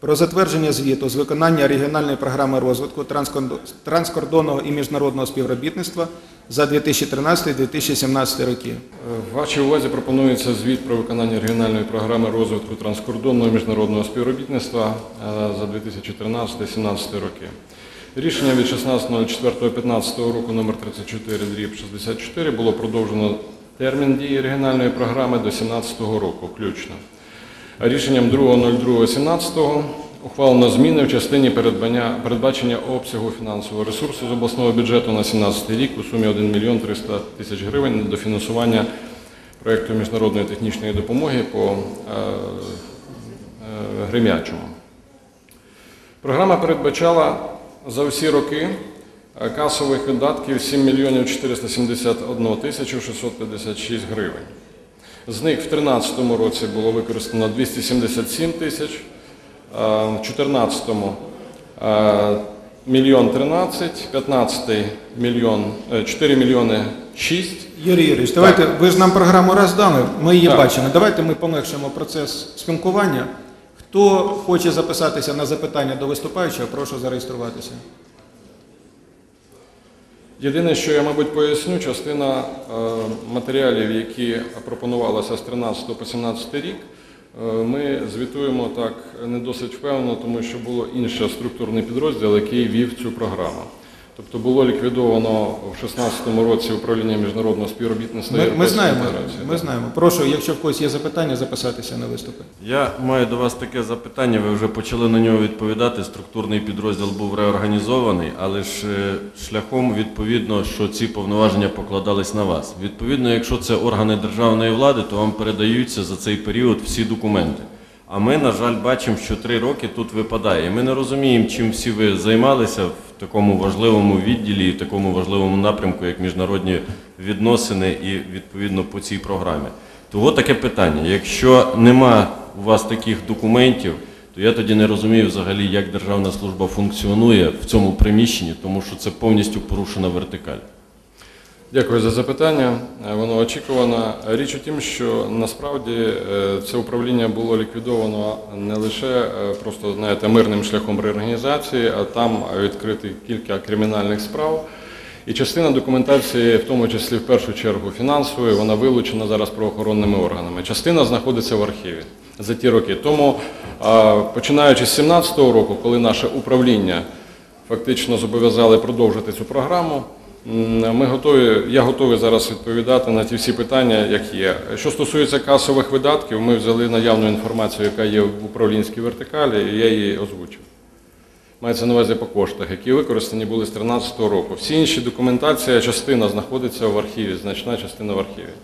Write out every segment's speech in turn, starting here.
про затвердження звіту з виконання регіональної програми розвитку транскордонного і міжнародного співробітництва за 2013-2017 роки. Вашій увазі пропонується звіт про виконання регіональної програми розвитку транскордонного і міжнародного співробітництва за 2013-2017 роки. Рішення від 16.04.15 року номер 34/64 було продовжено термін дії регіональної програми до 2017 року включно. Рішенням 2.02.17 ухвалено зміни в частині передбачення обсягу фінансового ресурсу з обласного бюджету на 2017 рік у сумі 1 мільйон 300 тисяч гривень на дофінансування проєкту міжнародної технічної допомоги по Гремячому. Програма передбачала за всі роки касових видатків 7 мільйонів 471 тисячу 656 гривень. З них в 2013 році було використано 277 тисяч, в 2014 – мільйон 13, 2015 – 4 мільйони 6. Юрій Юрійович, давайте, ви ж нам програму раз дали, ми її бачимо. Давайте ми полегшимо процес спілкування. Хто хоче записатися на запитання до виступаючого, прошу зареєструватися. Єдине, що я, мабуть, поясню, частина матеріалів, які пропонувалися з 2013 по 2017 рік, ми звітуємо так не досить впевнено, тому що було інший структурний підрозділ, який вів цю програму. Тобто було ліквідовано в 2016 році управління міжнародного співробітництва. Ми знаємо. Прошу, якщо в когось є запитання, записатися на виступи. Я маю до вас таке запитання, ви вже почали на нього відповідати. Структурний підрозділ був реорганізований, але ж шляхом, відповідно, що ці повноваження покладались на вас. Відповідно, якщо це органи державної влади, то вам передаються за цей період всі документи. А ми, на жаль, бачимо, що 3 роки тут випадає. І ми не розуміємо, чим всі ви займалися в такому важливому відділі, в такому важливому напрямку, як міжнародні відносини і, відповідно, по цій програмі. Того таке питання. Якщо нема у вас таких документів, то я тоді не розумію взагалі, як державна служба функціонує в цьому приміщенні, тому що це повністю порушена вертикаль. Дякую за запитання, воно очікувано. Річ у тім, що насправді це управління було ліквідовано не лише просто, знаєте, мирним шляхом реорганізації, а там відкрити кілька кримінальних справ. І частина документації, в тому числі в першу чергу фінансової, вона вилучена зараз правоохоронними органами. Частина знаходиться в архіві за ті роки. Тому, починаючи з 2017 року, коли наше управління фактично зобов'язали продовжити цю програму, я готовий зараз відповідати на ті всі питання, які є. Що стосується касових видатків, ми взяли наявну інформацію, яка є в управлінській вертикалі, і я її озвучив. Мається на увазі по коштах, які використані були з 2013 року. Всі інші документація, частина знаходиться в архіві, значна частина в архіві.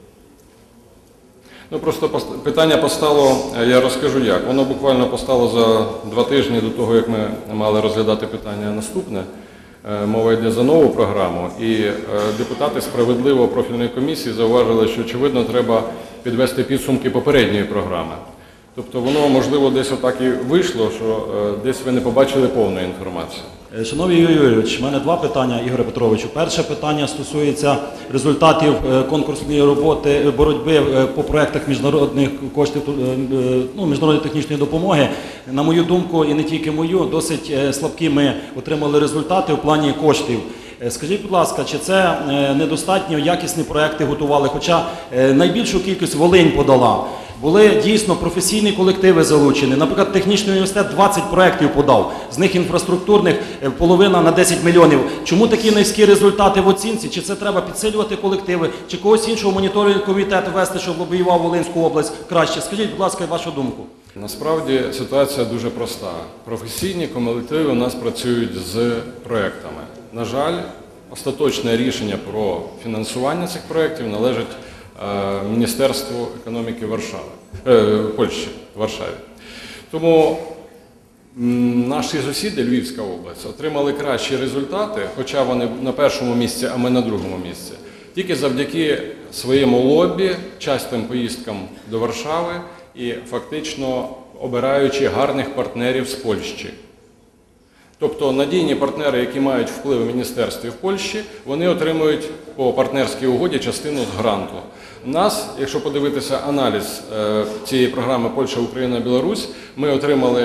Ну, просто питання постало, я розкажу як. Воно буквально постало за 2 тижні до того, як ми мали розглядати питання наступне. Мова йде за нову програму, і депутати справедливо профільної комісії зауважили, що, очевидно, треба підвести підсумки попередньої програми. Тобто воно, можливо, десь отак і вийшло, що десь ви не побачили повної інформації. Шановний Юрій Юрійович, у мене 2 питання, Ігоре Петровичу. Перше питання стосується результатів конкурсної роботи, боротьби по проєктах міжнародних коштів, міжнародної технічної допомоги. На мою думку, і не тільки мою, досить слабкі ми отримали результати в плані коштів. Скажіть, будь ласка, чи це недостатньо якісні проєкти готували? Хоча найбільшу кількість Волинь подала. Були дійсно професійні колективи залучені. Наприклад, технічний університет 20 проєктів подав, з них інфраструктурних половина на 10 мільйонів. Чому такі низькі результати в оцінці? Чи це треба підсилювати колективи, чи когось іншого моніторингового комітету вести, щоб лобіював Волинську область краще? Скажіть, будь ласка, вашу думку. Насправді ситуація дуже проста. Професійні колективи у нас працюють з проєктами. На жаль, остаточне рішення про фінансування цих проєктів належить Міністерству економіки Польщі в Варшаві. Тому наші сусіди, Львівська область, отримали кращі результати, хоча вони на першому місці, а ми на другому місці, тільки завдяки своєму лобі, частим поїздкам до Варшави і фактично обираючи гарних партнерів з Польщі. Тобто надійні партнери, які мають вплив в міністерстві в Польщі, вони отримують по партнерській угоді частину з гранту. У нас, якщо подивитися аналіз цієї програми Польща, Україна, Білорусь, ми отримали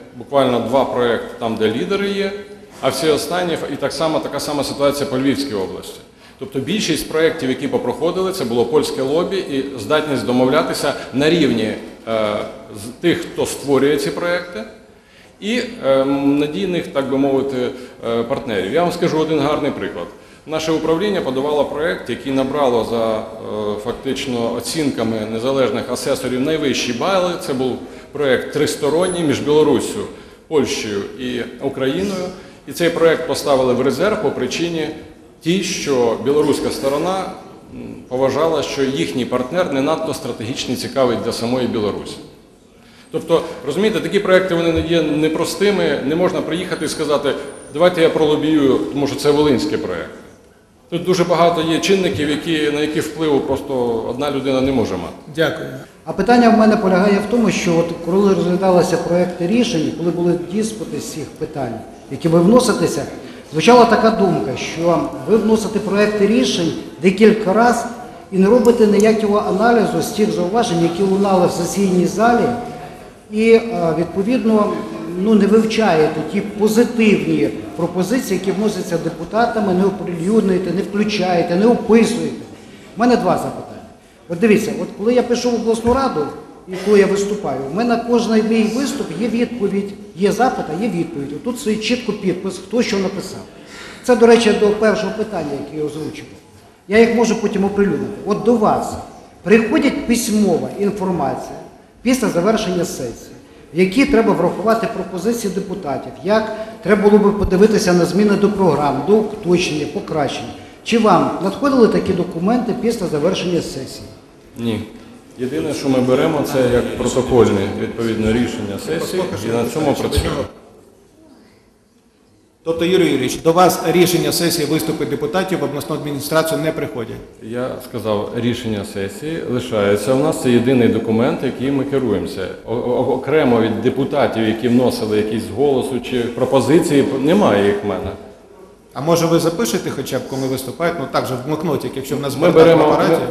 буквально 2 проекти там, де лідери є, а всі останні, і така сама ситуація по Львівській області. Тобто більшість проєктів, які попроходили, це було польське лобі і здатність домовлятися на рівні з тих, хто створює ці проєкти, і надійних, так би мовити, партнерів. Я вам скажу один гарний приклад. Наше управління подавало проєкт, який набрало за фактично оцінками незалежних асесорів найвищі бали. Це був проєкт тристоронній між Білоруссю, Польщею і Україною. І цей проєкт поставили в резерв по причині тій, що білоруська сторона поважала, що їхній партнер не надто стратегічно цікавий для самої Білорусі. Тобто, розумієте, такі проекти вони є непростими, не можна приїхати і сказати, давайте я пролобію, тому що це волинський проєкт. Тут дуже багато є чинників, на які впливу просто одна людина не може мати. Дякую. А питання в мене полягає в тому, що от коли розглядалися проекти рішень, коли були диспути з цих питань, які ви вноситеся, звучала така думка, що ви вносите проекти рішень декілька разів і не робите ніякого аналізу з тих зауважень, які лунали в сесійній залі, і відповідно не вивчаєте ті позитивні пропозиції, які вносяться депутатами, не оприлюднюєте, не включаєте, не описуєте. У мене 2 запитання. От дивіться, от коли я пишу в обласну раду, і коли я виступаю, у мене на кожний мій виступ є відповідь, є запит, а є відповідь. От тут стоїть чітко підпис, хто що написав. Це, до речі, до першого питання, яке я озвучив. Я їх можу потім оприлюднити. От до вас приходить письмова інформація після завершення сесії, в якій треба врахувати пропозиції депутатів, як треба було б подивитися на зміни до програм, до уточнення, покращення. Чи вам надходили такі документи після завершення сесії? Ні. Єдине, що ми беремо, це як протокольне, відповідно, рішення сесії, і на цьому працюємо. Тобто, Юрій Юрійович, до вас рішення сесії, виступи депутатів в обласну адміністрацію не приходять? Я сказав, рішення сесії лишається. У нас це єдиний документ, яким ми керуємося. Окремо від депутатів, які вносили якісь голосу чи пропозиції, немає їх в мене. А може ви запишете хоча б, коли виступають, так же в блокноті, якщо в нас Ми бардак в беремо, апараті?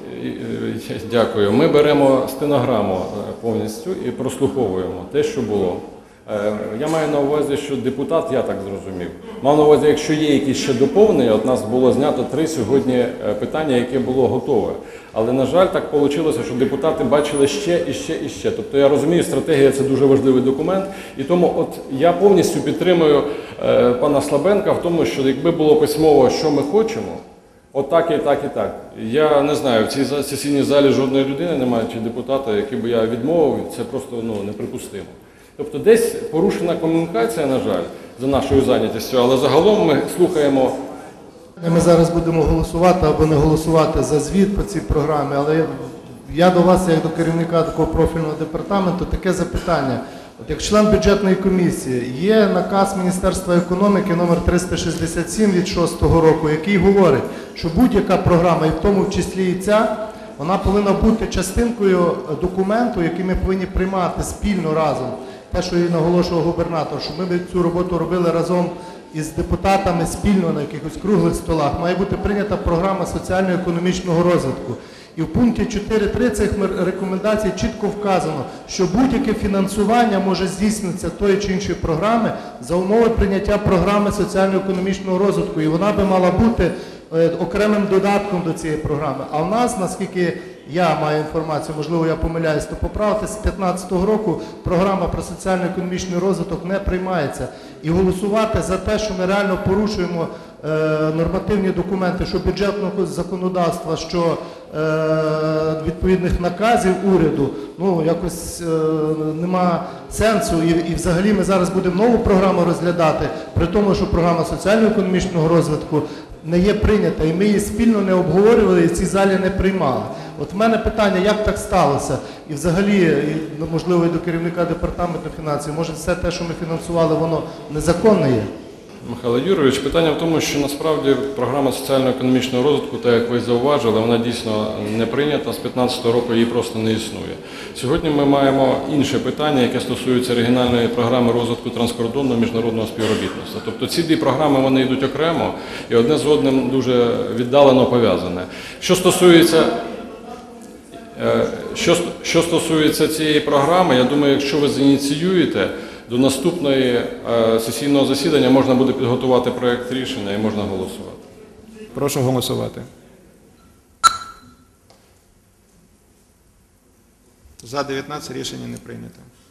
дякую. Ми беремо стенограму повністю і прослуховуємо те, що було. Я маю на увазі, що депутат, я так зрозумів, мав на увазі, якщо є якісь ще доповнення, от нас було знято 3 сьогодні питання, яке було готове. Але, на жаль, так вийшло, що депутати бачили ще і ще і ще. Тобто, я розумію, стратегія – це дуже важливий документ, і тому от я повністю підтримую пана Слабенка в тому, що якби було письмово, що ми хочемо, от так і так і так. Я не знаю, в цій сесійній залі жодної людини немає, чи депутата, який би я відмовив, це просто неприпустимо. Тобто десь порушена комунікація, на жаль, за нашою зайнятістю, але загалом ми слухаємо. Ми зараз будемо голосувати або не голосувати за звіт по цій програмі, але я до вас, як до керівника такого профільного департаменту, таке запитання. От як член бюджетної комісії, є наказ Міністерства економіки номер 367 від 6-го року, який говорить, що будь-яка програма, і в тому числі і ця, вона повинна бути частинкою документу, який ми повинні приймати спільно разом. Те, що і наголошував губернатор, що ми цю роботу робили разом із депутатами спільно на якихось круглих столах, має бути прийнята програма соціально-економічного розвитку. І в пункті 4.3 цих рекомендацій чітко вказано, що будь-яке фінансування може здійснитися тої чи іншої програми за умови прийняття програми соціально-економічного розвитку. І вона би мала бути окремим додатком до цієї програми. А в нас, наскільки я маю інформацію, можливо, я помиляюсь, то поправити з 2015 року програма про соціально-економічний розвиток не приймається. І голосувати за те, що ми реально порушуємо нормативні документи, що бюджетного законодавства, що відповідних наказів уряду, якось нема сенсу. І взагалі ми зараз будемо нову програму розглядати, при тому, що програма соціально-економічного розвитку не є прийнята, і ми її спільно не обговорювали, і в цій залі не приймали. От в мене питання, як так сталося? І взагалі, можливо, і до керівника департаменту фінансів, може все те, що ми фінансували, воно незаконне є? Михайло Юрійович, питання в тому, що насправді програма соціально-економічного розвитку, так як ви зауважили, вона дійсно не прийнята, з 2015 року її просто не існує. Сьогодні ми маємо інше питання, яке стосується регіональної програми розвитку транскордонного міжнародного співробітництва. Тобто ці 2 програми, вони йдуть окремо і одне з одним дуже віддалено пов'язане. Що стосується цієї програми, я думаю, якщо ви зініціюєте, до наступної сесійного засідання можна буде підготувати проєкт рішення і можна голосувати. Прошу голосувати. За 19 рішення не прийнято.